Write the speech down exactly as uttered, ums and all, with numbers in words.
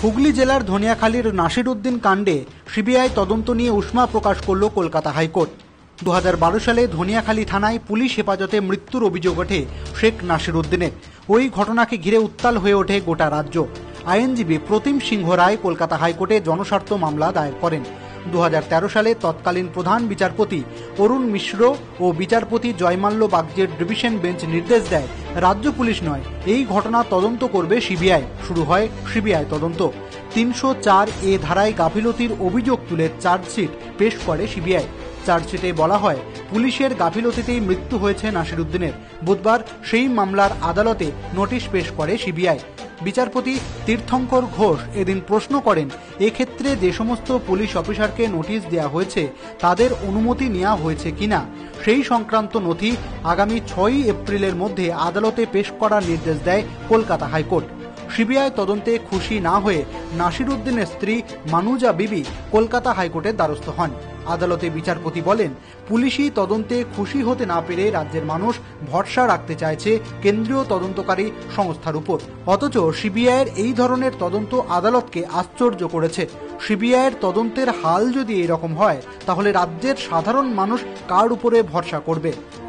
হুগলি জেলার ধনিয়াখালীর নাসির উদ্দিন কাণ্ডে সিবিআই তদন্ত নিয়ে উষ্মা প্রকাশ করল কলকাতা হাইকোর্ট। দু হাজার বারো সালে ধনিয়াখালী থানায় পুলিশ হেফাজতে মৃত্যুর অভিযোগ ওঠে শেখ নাসির উদ্দিনের। ওই ঘটনাকে ঘিরে উত্তাল হয়ে ওঠে গোটা রাজ্য। আইনজীবী প্রতিম সিংহ রায় কলকাতা হাইকোর্টে জনস্বার্থ মামলা দায়ের করেন। দু হাজার তেরো সালে তৎকালীন প্রধান বিচারপতি অরুণ মিশ্র ও বিচারপতি জয়মাল্য বাগচির ডিভিশন বেঞ্চ নির্দেশ দেয়, রাজ্য পুলিশ নয়, এই ঘটনা তদন্ত করবে সিবিআই। শুরু হয় সিবিআই তদন্ত। তিনশো চার এ ধারায় গাফিলতির অভিযোগ তুলে চার্জশিট পেশ করে সিবিআই। চার্জশিটে বলা হয়, পুলিশের গাফিলতিতেই মৃত্যু হয়েছে নাসির উদ্দিনের। বুধবার সেই মামলার আদালতে নোটিশ পেশ করে সিবিআই। বিচারপতি তীর্থঙ্কর ঘোষ এদিন প্রশ্ন করেন, এক্ষেত্রে যে সমস্ত পুলিশ অফিসারকে নোটিশ দেওয়া হয়েছে তাদের অনুমতি নেওয়া হয়েছে কিনা। সেই সংক্রান্ত নথি আগামী ছয়ই এপ্রিলের মধ্যে আদালতে পেশ করার নির্দেশ দেয় কলকাতা হাইকোর্ট। সিবিআই তদন্তে খুশি না হয়ে নাসির উদ্দিনের স্ত্রী মানুজা বিবি কলকাতা হাইকোর্টের দ্বারস্থ হন। আদালতে বিচারপতি বলেন, পুলিশি তদন্তে খুশি হতে না পেরে রাজ্যের মানুষ ভরসা রাখতে চাইছে কেন্দ্রীয় তদন্তকারী সংস্থার উপর। অথচ সিবিআইয়ের এই ধরনের তদন্ত আদালতকে আশ্চর্য করেছে। সিবিআইয়ের তদন্তের হাল যদি এরকম হয়, তাহলে রাজ্যের সাধারণ মানুষ কার উপরে ভরসা করবে?